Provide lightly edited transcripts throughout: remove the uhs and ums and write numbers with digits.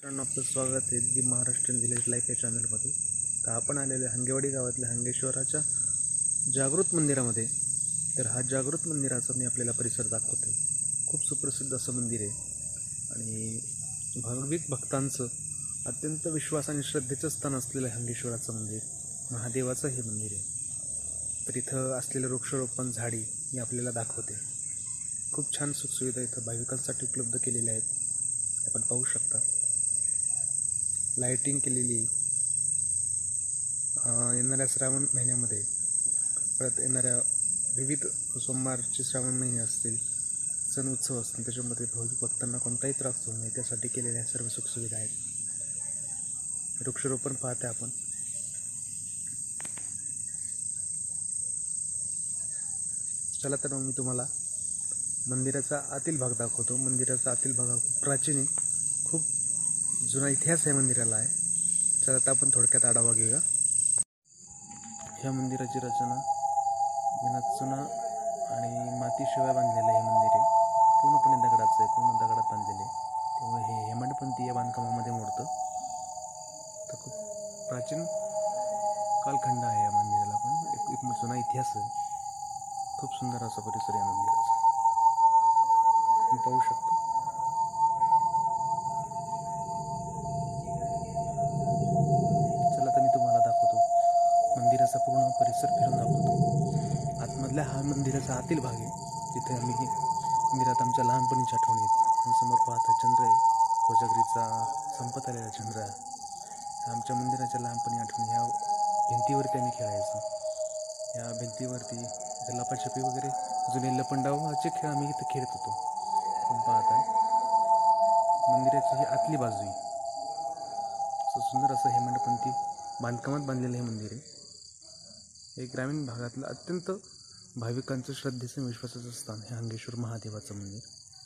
आपलं स्वागत आहे दी महाराष्ट्रीयन विलेज लाईफ या चॅनलमध्ये। तर आपण आलेले हंगेवाडी गावातल्या हंगेश्वराच्या जागृत मंदिरामध्ये। तर हा जागृत मंदिराचा मी आपल्याला परिसर दाखवते। खूप सुप्रसिद्ध असं मंदिर आहे आणि भाविक भक्तांचं अत्यंत विश्वास आणि श्रद्धेचं स्थान असलेलं हंगेश्वराचं मंदिर, महादेवाचं हे मंदिर आहे। तर इथं असलेलं वृक्षारोपण झाडी मी आपल्याला दाखवते। खूप छान सुखसुविधा इथं भाविकांसाठी उपलब्ध केलेल्या आहेत, आपण पाहू शकता। लाइटिंग केलेली येणाऱ्या श्रावण महिन्यामध्ये, परत येणाऱ्या विविध सोमवारचे श्रावण महिने असतील, सण उत्सव असतील, त्याच्यामध्ये भाविक भक्तांना कोणताही त्रास होऊ नये त्यासाठी केलेल्या सर्व सुखसुविधा आहेत। वृक्षारोपण पाहते आपण। चला तर मग मी तुम्हाला मंदिराचा आतील भाग दाखवतो। मंदिराचा आतील भाग प्राचीन आहे, खूप जुना इतिहास आहे मंदिराला आहे। चला तर आपण थोडक्यात आढावा घेऊया। ह्या मंदिराची रचना विना चुना आणि मातीशिवाय बांधलेलं हे मंदिर आहे। पूर्णपणे दगडाचं आहे, पूर्ण दगडात बांधलेले आहे, त्यामुळे हे हेमाडपंथीय बांधकामामध्ये मोडतं। तर खूप प्राचीन कालखंड आहे या मंदिराला, पण एक जुना इतिहास आहे। खूप सुंदर असा परिसर या मंदिराचा तुम्ही पाहू शकता। मंदिराचा पूर्ण परिसर फिरून दाखवतो। आतमधल्या हा मंदिराचा आतील भाग आहे, जिथे आम्ही मंदिरात आमच्या लहानपणीच्या आठवणी आहेत। समोर पाहता चंद्र आहे, कोजागरीचा संपत आलेला चंद्र आहे। आमच्या मंदिराच्या लहानपणी आठवणी ह्या भिंतीवरती आम्ही खेळायचो। या भिंतीवरती लपाछपी वगैरे जुने लपंडावाचे खेळ आम्ही इथं खेळत होतो। तुम्ही पाहताय मंदिराची ही आतली बाजू आहे। सुंदर असं हेमाडपंथी बांधकामात बांधलेलं हे मंदिर आहे। हे ग्रामीण भागातलं अत्यंत भाविकांचं श्रद्धेचं विश्वासाचं स्थान हे हंगेश्वर महादेवाचं मंदिर।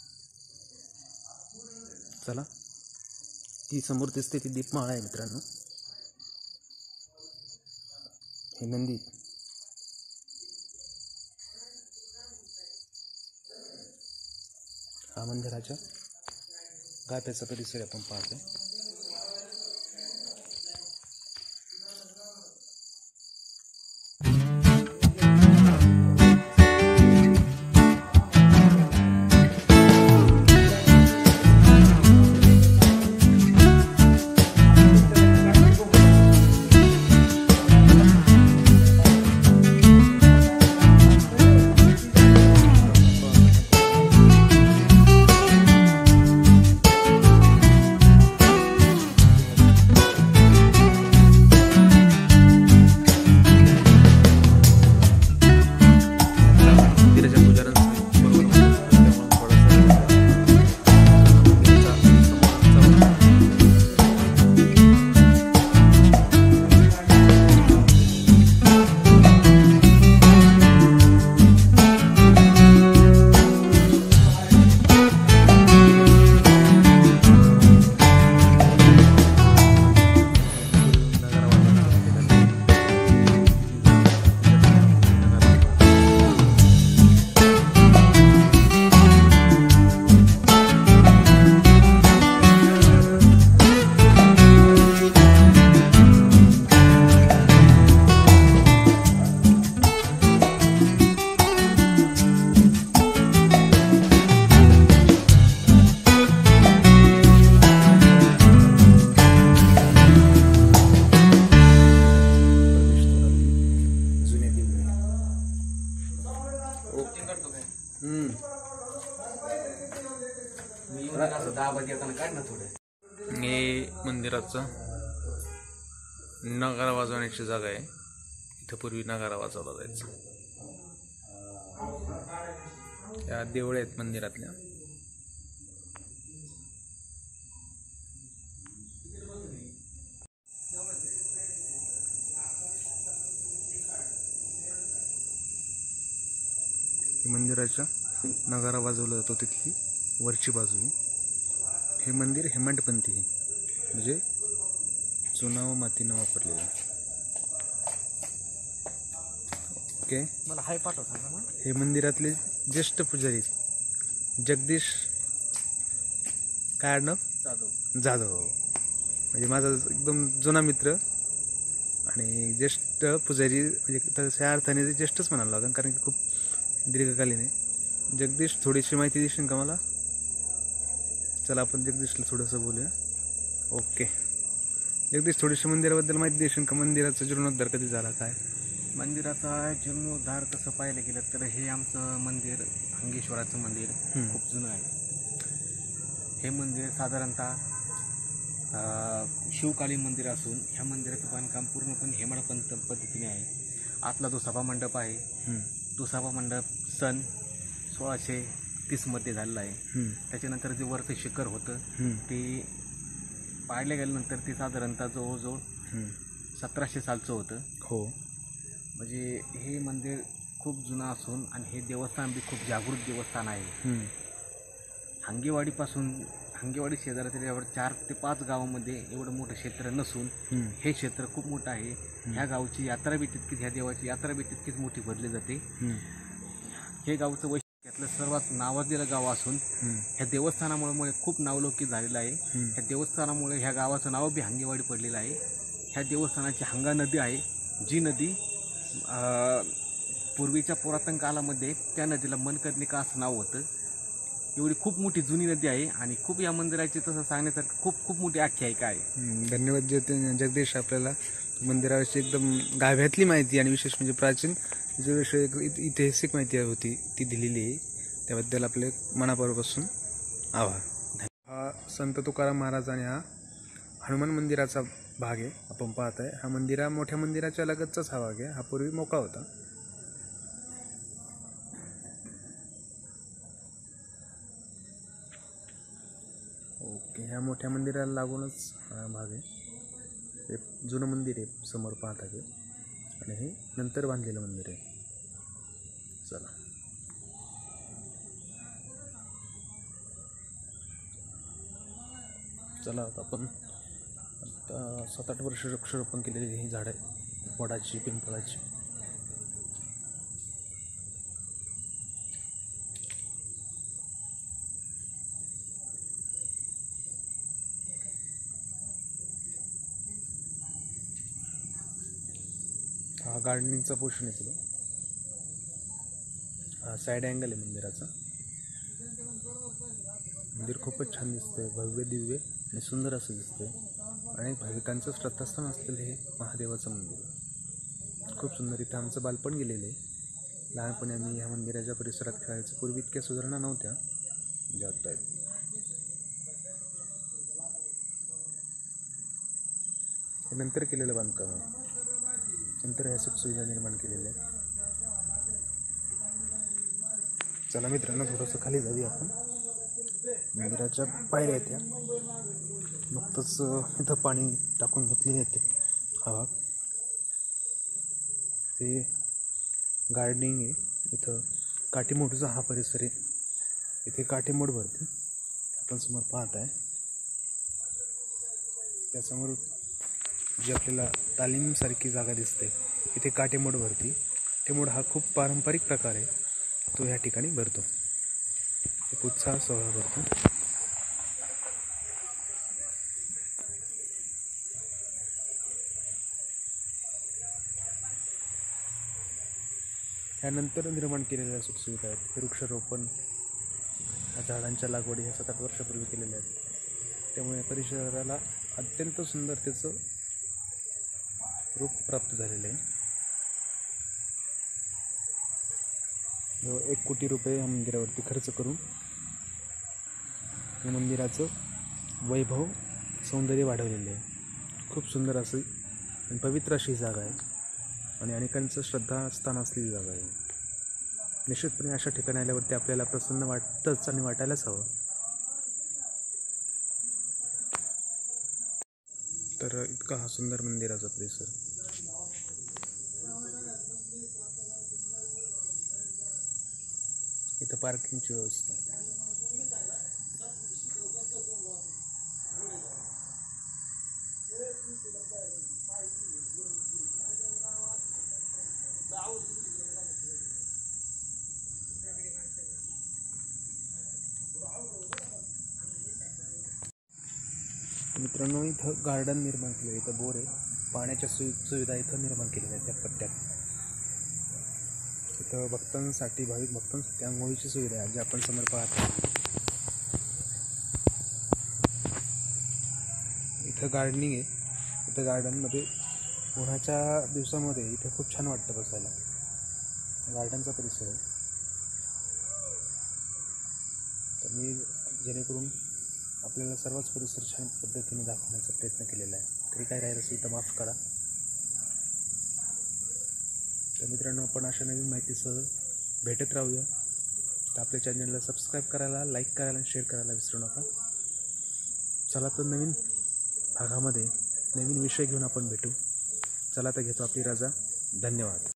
चला, ती समोर दिसते ती दीपमाळा आहे मित्रांनो। हे नंदी, हा मंदिराच्या गाभ्याचा परिसर आपण पाहतो। हे मंदिराचं नगारा वाजवण्याची जागा आहे। इथं पूर्वी नगारा वाजवला जायचा। या देवळ्या आहेत मंदिरातल्या। मंदिराच्या नगारा वाजवला जातो तिथली वरची बाजू आहे। हे मंदिर हेमाडपंथी आहे, म्हणजे चुना व माती न वापरलेलं। ओके, मला हाय पाठव सांगा ना। हे मंदिरातले ज्येष्ठ पुजारी जगदीश काय आडनाव? जाधव। म्हणजे माझा एकदम जुना मित्र आणि ज्येष्ठ पुजारी, म्हणजे तशा अर्थाने ज्येष्ठच म्हणायला लागेल, कारण की खूप दीर्घकालीन आहे. जगदीश, थोडीशी माहिती देशील का मला? चला आपण जगदीशला थोडंसं बोलूया. ओके जगदीश, थोडीशी मंदिराबद्दल माहिती देशील का? मंदिराचा जीर्णोद्धार कधी झाला, काय? मंदिराचा जीर्णोद्धार तसं पाहायला गेलं तर हे आमचं मंदिर, हंगेश्वराचं मंदिर खूप जुनं आहे. हे मंदिर साधारणतः शिवकालीन मंदिर असून ह्या मंदिराचं बांधकाम पूर्णपणे हेमाडपंत पद्धतीने आहे. आतला जो सभामंडप आहे तो सभामंडप सन 1630 मध्ये झालेला आहे. त्याच्यानंतर जे वरचं शिखर होतं ते पाडल्या गेल्यानंतर ते साधारणतः जवळजवळ 1700 सालचं होतं. हो, म्हणजे हे मंदिर खूप जुनं असून आणि हे देवस्थान बी खूप जागृत देवस्थान आहे. हंगेवाडी शेजारातील 4 ते 5 गावामध्ये एवढं मोठं क्षेत्र नसून हे क्षेत्र खूप मोठं आहे. ह्या गावची यात्रा बी तितकीच, ह्या देवाची यात्रा बी तितकीच मोठी भरली जाते. हे गावचं वैशिष्ट्यातलं सर्वात नावाजलेलं गाव असून ह्या देवस्थानामुळे खूप नावलौकिक झालेलं आहे. ह्या देवस्थानामुळे ह्या गावाचं नाव बी हंगेवाडी पडलेलं आहे. ह्या देवस्थानाची हंगा नदी आहे, जी नदी पूर्वीच्या पुरातन कालामध्ये त्या नदीला मनकर्णिका असं नाव होतं. एवढी खूप मोठी जुनी नदी आहे आणि खूप या मंदिराची तसं सांगण्यासारखं खूप खूप मोठी आख्यायिका आहे. धन्यवाद जगदीश, आपल्याला मंदिराविषयी एकदम गाभ्यातली माहिती आणि विशेष म्हणजे प्राचीन विषय ऐतिहासिक माहिती होती ती दिलेली आहे. त्याबद्दल आपले मनापासून आभार. हा संत तुकाराम महाराज आणि हा हनुमान मंदिराचा भाग आहे आपण पाहत आहे. हा मोठ्या मंदिराच्या लगतचाच हा भाग आहे. हा पूर्वी मोकळा होता. ओके, ह्या मोठ्या मंदिराला लागूनच हा भाग आहे. हे जुनं मंदिर आहे समोर पाहत आहे आणि हे नंतर बांधलेलं मंदिर आहे. चला चला आपण आता 7-8 वर्ष वृक्षारोपण केलेली ही झाडं आहे, वडाची, पिंपळाची. हा गार्डनिंगचा पोर्शन आहे तुला. हा साईड अँगल आहे मंदिराचा. मंदिर खूपच छान दिसतंय, भव्य दिव्य आणि सुंदर असं दिसतंय. अनेक भाविकांचं श्रद्धास्थान असलेलं हे महादेवाचं मंदिर खूप सुंदर. इथं आमचं बालपण गेलेलं आहे. लहानपणी आम्ही ह्या मंदिराच्या परिसरात खेळायचं. पूर्वी इतक्या सुधारणा नव्हत्या ज्या आता आहेत. हे नंतर केलेलं बांधकाम आहे, नंतर ह्या सुखसुविधा निर्माण केलेल्या आहेत. चला मित्रांनो, थोडंसं खाली जाऊया आपण. मंदिराच्या पायऱ्या आहेत त्या, नुकतंच इथं पाणी टाकून धुतलेले येते. हा भाग ते गार्डनिंग आहे. इथं काठीमोडचा हा परिसर आहे. इथे काठीमोड भरते आपण समोर पाहत आहे. त्यासमोर जी आपल्याला तालीमसारखी जागा दिसते, इथे काठीमोड भरती. काठीमोड हा खूप पारंपरिक प्रकार आहे, तो ह्या ठिकाणी भरतो. एक उत्साह सोहळा भरतो. ह्यानंतर निर्माण केलेल्या सुखसुविधा आहेत. हे वृक्षारोपण, झाडांच्या लागवडी ह्या 7-8 वर्षापूर्वी केलेल्या आहेत. त्यामुळे परिसराला अत्यंत सुंदरतेचं रूप प्राप्त झालेलं आहे. 1 कोटी रुपये या मंदिरावरती खर्च करून या मंदिराचं वैभव, सौंदर्य वाढवलेलं आहे. खूप सुंदर असं आणि पवित्र अशी जागा आहे आणि अनेकांचं श्रद्धास्थान असलेली जागा आहे. निश्चितपणे अशा ठिकाणी आल्यावरती आपल्याला प्रसन्न वाटतंच आणि वाटायलाच हवं. तर इतका हा सुंदर मंदिराचा परिसर. इथं पार्किंगची व्यवस्था आहे. मित्र मित्रांनो इथं गार्डन निर्माण केलं आहे, इथं बोर आहे, पाण्याच्या सुविधा इथं निर्माण केलेल्या आहेत त्या पट्ट्यात. इथं भक्तांसाठी, भाविक भक्तांसाठी आंघोळीची सुविधा आहे, जी आपण समोर पाहतो. इथं गार्डनिंग आहे. इथं गार्डनमध्ये उन्हाच्या दिवसामध्ये इथं खूप छान वाटतं बसायला. गार्डनचा परिसर आहे. तर मी जेणेकरून आपल्याला सर्वच परिसर छान पद्धतीने दाखवण्याचा प्रयत्न केलेला आहे. तरी काय राहिलं असेल तर माफ करा. तर मित्रांनो, आपण अशा नवीन माहितीसह भेटत राहूया. तर आपल्या चॅनलला सबस्क्राईब करायला, लाईक करायला आणि शेअर करायला विसरू नका. चला तर नवीन भागामध्ये नवीन विषय घेऊन आपण भेटू. चला तर घेतो आपली रजा. धन्यवाद.